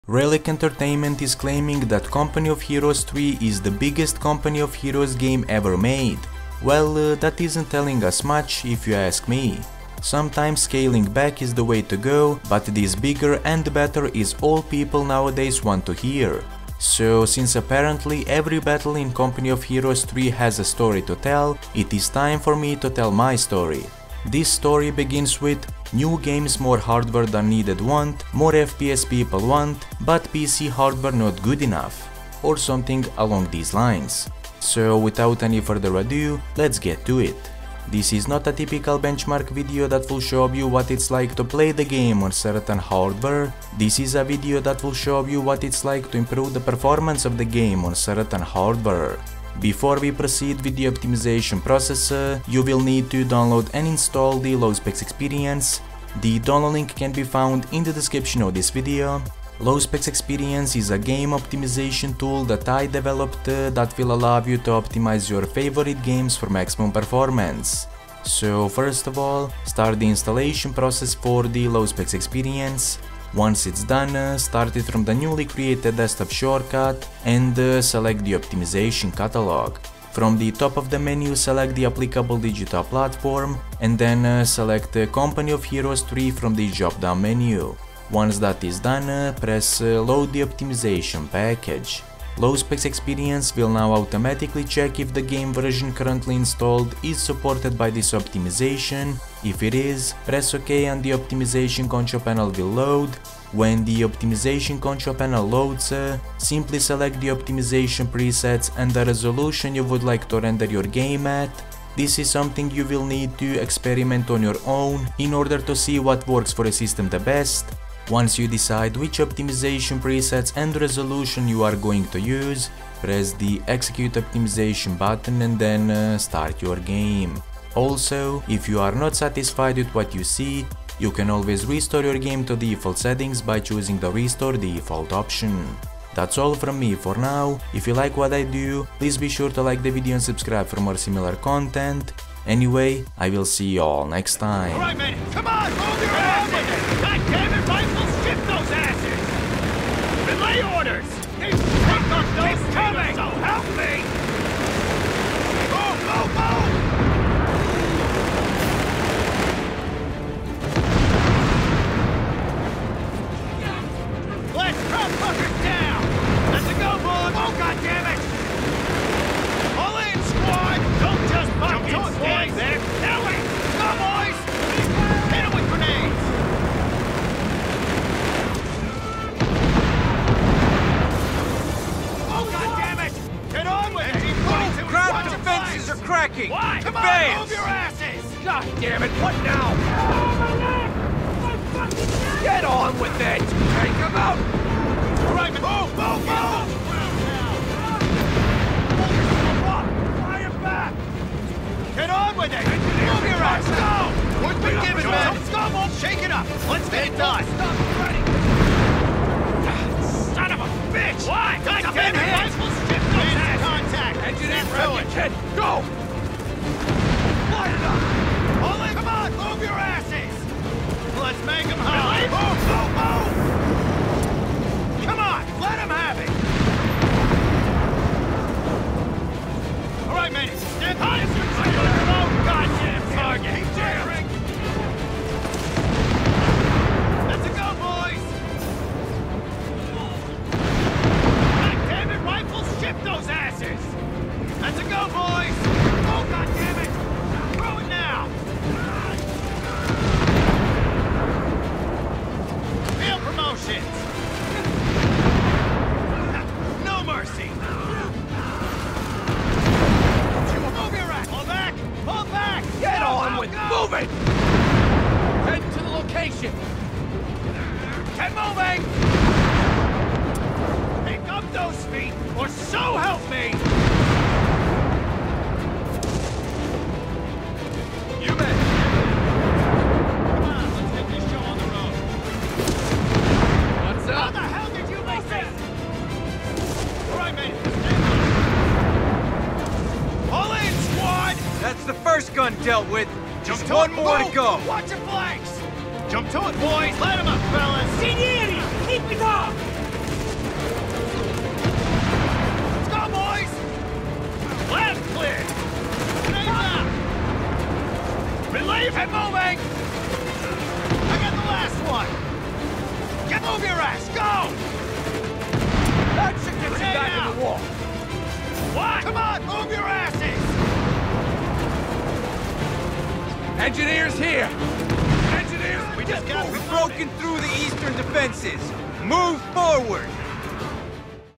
Relic Entertainment is claiming that Company of Heroes 3 is the biggest Company of Heroes game ever made. Well, that isn't telling us much if you ask me. Sometimes scaling back is the way to go, but this bigger and better is all people nowadays want to hear. So, since apparently every battle in Company of Heroes 3 has a story to tell, it is time for me to tell my story. This story begins with new games more hardware than needed want, more FPS people want, but PC hardware not good enough, or something along these lines. So without any further ado, let's get to it. This is not a typical benchmark video that will show you what it's like to play the game on certain hardware. This is a video that will show you what it's like to improve the performance of the game on certain hardware. Before we proceed with the optimization process, you will need to download and install the Low Specs Experience. The download link can be found in the description of this video. Low Specs Experience is a game optimization tool that I developed that will allow you to optimize your favorite games for maximum performance. So first of all, start the installation process for the Low Specs Experience. Once it's done, start it from the newly created desktop shortcut and select the optimization catalog. From the top of the menu, select the applicable digital platform and then select Company of Heroes 3 from the drop-down menu. Once that is done, press load the optimization package. Low Specs Experience will now automatically check if the game version currently installed is supported by this optimization. If it is, press OK and the optimization control panel will load. When the optimization control panel loads, simply select the optimization presets and the resolution you would like to render your game at. This is something you will need to experiment on your own in order to see what works for a system the best. Once you decide which optimization presets and resolution you are going to use, press the Execute Optimization button and then start your game. Also, if you are not satisfied with what you see, you can always restore your game to default settings by choosing the Restore Default option. That's all from me for now. If you like what I do, please be sure to like the video and subscribe for more similar content. Anyway, I will see you all next time. Alright, man, come on, move your asses! God damn it, rifles, ship those asses! Relay orders! He's coming! So help me! Move, move, move! Let's drop fuckers down! Let's go, boys! Oh, god damn it! All in, squad! Don't just fucking stand there! Ellie! Go, boys! Hit him with grenades! Oh, god damn it! Get on with it! Move! Ground defenses are cracking! Why? Come on, move your asses! God damn it, what now? Get on with it! Take him out! All right, move, move, move! Fire back! Get on with it! Move your ass! Go! What's been given, man? Let's go, Mom! Shake it up! Let's get it done! Stop running! Son of a bitch! Why? God damn it! Rifles, ship those asses! Contact! Engineer, ready, kid! Go! Light it up! All in! Come on! Move your asses! Let's make them holler! Move, move, move! Come on! Let them have it! All right, man. Stand high as you can. Oh, goddamn target! Keep firing! Let's go, boys! God damn it! Rifles, ship those asses! Let's go, boys! Oh, god damn it! Throw it now! Field promotions! No mercy! Move your ass! Pull back! Pull back! Get on with go! Move it! Head to the location! Get moving! Pick up those feet, or so help me! You bet! Come on, let's get this show on the road. What's How up? the hell did you make this? All right, man. All in, squad! That's the first gun dealt with. Just to one it. more to Move. go. Watch your flanks! Jump to it, boys! Let him up, fellas! Signori, keep it up! Keep it moving! I got the last one! Move your ass! Go! That should get you back in the wall. What? Come on, move your asses! Engineers here! Engineers, We just got... We've broken through the eastern defenses. Move forward!